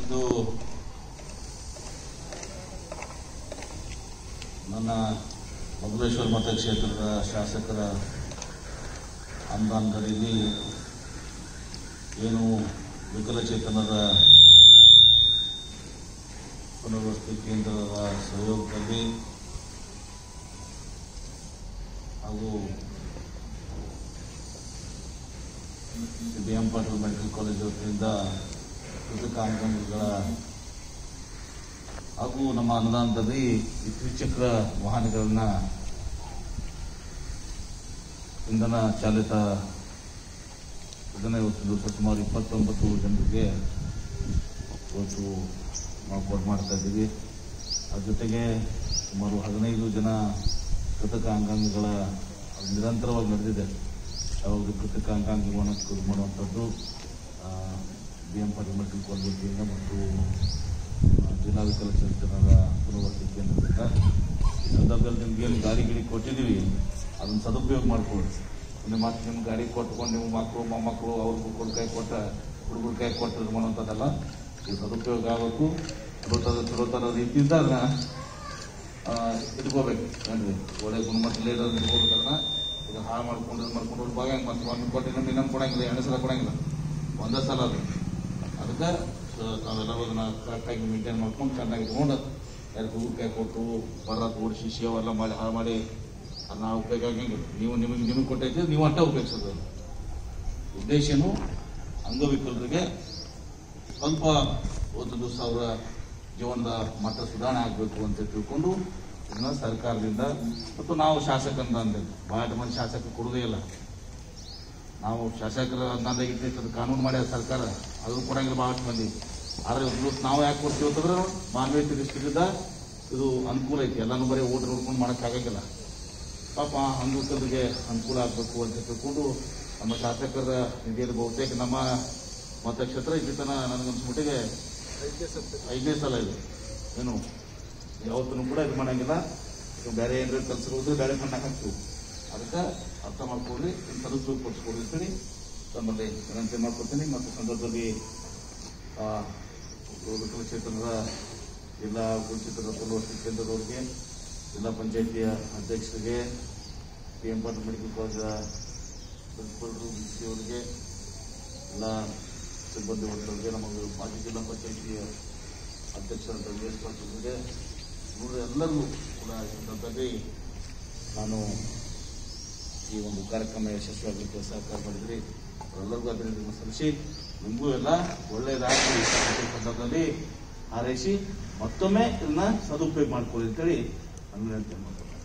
ಇದು ನನ್ನ ಬಬಲೇಶ್ವರ ಮತಕ್ಷೇತ್ರದ ಶಾಸಕರ ಅನುದಾನದಲ್ಲಿ ಏನು ವಿಕಲಚೇತನರ ಪುನರ್ವಸತಿ ಕೇಂದ್ರದ ಸಹಯೋಗದಲ್ಲಿ ಹಾಗೂ BM ಪಾಟೀಲ್ ಮೆಡಿಕಲ್ ಕಾಲೇಜ್ ವತಿಯಿಂದ ಕೃತಕ ಅಂಗಾಂಗಗಳ ಹಾಗೂ ನಮ್ಮ ಅನುದಾನದಲ್ಲಿ ದ್ವಿಚಕ್ರ ವಾಹನಗಳನ್ನ ಇಂಧನ ಚಾಲಿತ ಇದನ್ನ ಇವತ್ತು ದಿವಸ ಸುಮಾರು 29 ಜನರಿಗೆ ಇವತ್ತು ನಾವು ಕೊಡ್ ಮಾಡ್ತಾ ಇದ್ದೀವಿ. ಅದ್ರ ಜೊತೆಗೆ ಸುಮಾರು 15 ಜನ ಕೃತಕ ಅಂಗಾಂಗಗಳ ನಿರಂತರವಾಗಿ ನಡೆದಿದೆ. ಯಾವಾಗಲೂ ಕೃತಕ ಅಂಗಾಂಗಗಳನ್ನು ಶುರು ಮಾಡುವಂಥದ್ದು BM ಪಾಟೀಲ್ ಮೆಡಿಕಲ್ ಕಾಲೇಜ್ ವತಿಯಿಂದ ಮತ್ತು ಜಿಲ್ಲಾ ವಿಕಲಚೇತನರ ಪುನರ್ವಸತಿ ಕೇಂದ್ರದಿಂದ ಈ ಸಂದರ್ಭದಲ್ಲಿ ನಿಮ್ಗೆ ಏನು ಗಾಡಿ ಕೊಟ್ಟಿದ್ದೀವಿ ಅದನ್ನು ಸದುಪಯೋಗ ಮಾಡ್ಕೊಳ್ಳಿ. ಮತ್ತೆ ನಿಮ್ಮ ಗಾಡಿ ಕೊಟ್ಕೊಂಡು ನಿಮ್ಮ ಮಕ್ಕಳು ಮೊಮ್ಮಕ್ಕಳು ಅವ್ರ ಕೈ ಕೊಟ್ಟ ಹುಡುಗರ ಕೈ ಕೊಟ್ಟು ಇದು ಮಾಡುವಂಥದ್ದಲ್ಲ. ಇದು ಸದುಪಯೋಗ ಆಗಬೇಕು. ಚಲೋ ಥರ ರೀತಿಯಿಂದ ಅದನ್ನ ಇಟ್ಕೋಬೇಕು ಏನ್ರಿ, ಒಳ್ಳೆ ಗುಣಮಟ್ಟದಲ್ಲಿ ಇರೋದು ಇಟ್ಕೋಬೇಕಲ್ಲ. ಈಗ ಹಾಳು ಮಾಡ್ಕೊಂಡು ಭಾಗ ಹೆಂಗೆ ಮತ್ತೆ ಒಂದು ಕೊಟ್ಟು ಇನ್ನೊಂದು ಕೊಡಂಗಿಲ್ಲ, 2 ಸಲ ಕೊಡಂಗಿಲ್ಲ, ಒಂದೇ ಸಲ ಅದು. ಅದಕ್ಕೆ ನಾವೆಲ್ಲರೂ ಅದನ್ನ ಕರೆಕ್ಟಾಗಿ ಮೇಂಟೈನ್ ಮಾಡ್ಕೊಂಡು ಚೆನ್ನಾಗಿ ಇಟ್ಕೊಂಡು ಯಾರು ಹೂವು ಕೈ ಕೊಟ್ಟು ಬರೋದು ಓಡಿಸಿ ಅವೆಲ್ಲ ಮಾಡಿ ಹಾಳು ಮಾಡಿ ಅದು ನಾವು ಉಪಯೋಗ ಆಗಂಗಿಲ್ಲ. ನಿಮಗೆ ಕೊಟ್ಟೈತಿ ನೀವು ಅಟ್ಟ ಉಪಯೋಗಿಸೋದು. ಉದ್ದೇಶನು ಅಂಗವಿಕಲರಿಗೆ ಸ್ವಲ್ಪ 1 ಸಾವಿರ ಜೀವನದ ಮಟ್ಟ ಸುಧಾರಣೆ ಆಗಬೇಕು ಅಂತ ತಿಳ್ಕೊಂಡು ಇದನ್ನ ಸರ್ಕಾರದಿಂದ ಮತ್ತು ನಾವು ಶಾಸಕರಿಂದ ಅಂದಿದ್ದು ಭಾಳ ಮಂದಿ ಶಾಸಕರು ಕೊಡೋದೇ ಇಲ್ಲ. ನಾವು ಶಾಸಕರ ಅಂದಾಜಾಗಿ ಇರ್ತೈತೆ ಕಾನೂನು ಮಾಡ್ಯಾರ ಸರ್ಕಾರ, ಅದು ಕೊಡಂಗಿಲ್ಲ ಭಾಳಷ್ಟು ಮಂದಿ. ಆದರೆ ನಾವು ಯಾಕೆ ಕೊಡ್ತೀವಿ ಅಂತಂದ್ರೆ ಮಾನವೀಯತೆ ದೃಷ್ಟಿಯಿಂದ ಇದು ಅನುಕೂಲ ಐತಿ. ಎಲ್ಲಾನು ಬರೀ ಓಟ್ ನೋಡ್ಕೊಂಡು ಮಾಡೋಕ್ಕಾಗಂಗಿಲ್ಲ. ಪಾಪ ಅಂಗವಿಕಲರಿಗೆ ಅನುಕೂಲ ಆಗಬೇಕು ಅಂತ ತಿಳ್ಕೊಂಡು ನಮ್ಮ ಶಾಸಕರ ನಿಧಿಯಲ್ಲಿ ಬಹುತೇಕ ನಮ್ಮ ಮತಕ್ಷೇತ್ರ ಇಲ್ಲಿ ತನ ನನಗನ್ಸ್ಮಟ್ಟಿಗೆ 5ನೇ ಸಲ ಇದು. ಏನು ಯಾವತ್ತೂ ಕೂಡ ಇದು ಮಾಡಂಗಿಲ್ಲ. ಇದು ಬೇರೆ ಏನಾದ್ರು ಕೆಲಸಗಳು ಬೇರೆ ಮಣ್ಣಾಗ ಹಾಕ್ತೀವಿ. ಅದಕ್ಕೆ ಅರ್ಥ ಮಾಡ್ಕೊಳ್ಳಿ, ಸದುಪಯೋಗ ಪಡಿಸ್ಕೊಡಿ ಅಂತೇಳಿ ತಮ್ಮಲ್ಲಿ ವಿನಂತಿ ಮಾಡ್ಕೊಡ್ತೀನಿ. ಮತ್ತು ಸಂದರ್ಭದಲ್ಲಿ ವಿಕಲಚೇತನರ ಜಿಲ್ಲಾ ವಿಕಲಚೇತನರ ಪುನರ್ವಸತಿ ಕೇಂದ್ರದವರಿಗೆ, ಜಿಲ್ಲಾ ಪಂಚಾಯಿತಿಯ ಅಧ್ಯಕ್ಷರಿಗೆ, BM ಪಾಟೀಲ್ ಮೆಡಿಕಲ್ ಕಾಲೇಜ್ ಪ್ರಿನ್ಸಿಪಲ್ರು, BC ಅವರಿಗೆ, ಎಲ್ಲ ಸಿಬ್ಬಂದಿ ವರ್ಗದವರಿಗೆ, ನಮಗೆ ಮಾಜಿ ಜಿಲ್ಲಾ ಪಂಚಾಯಿತಿಯ ಅಧ್ಯಕ್ಷರಾದ VS ಪಾಟೀಲ್ರಿಗೆ, ಎಲ್ಲರಿಗೂ ಕೂಡ ಈ ಸಂದರ್ಭದಲ್ಲಿ ನಾನು ಈ ಒಂದು ಕಾರ್ಯಕ್ರಮ ಯಶಸ್ವಿಯಾಗಲಿಕ್ಕೆ ಸಹಕಾರ ಮಾಡಿದ್ರಿ. ಅವರೆಲ್ಲರಿಗೂ ಅಭಿನಂದನೆ ಸಲ್ಲಿಸಿ ನಿಮಗೂ ಎಲ್ಲ ಒಳ್ಳೆಯದಾಗಿ ಸಂದರ್ಭದಲ್ಲಿ ಹಾರೈಸಿ ಮತ್ತೊಮ್ಮೆ ಇದನ್ನ ಸದುಪಯೋಗ ಮಾಡ್ಕೊಳ್ಳಿ ಅಂತೇಳಿ ನಾನು ವಿನಂತಿ ಮಾಡ್ತೀನಿ.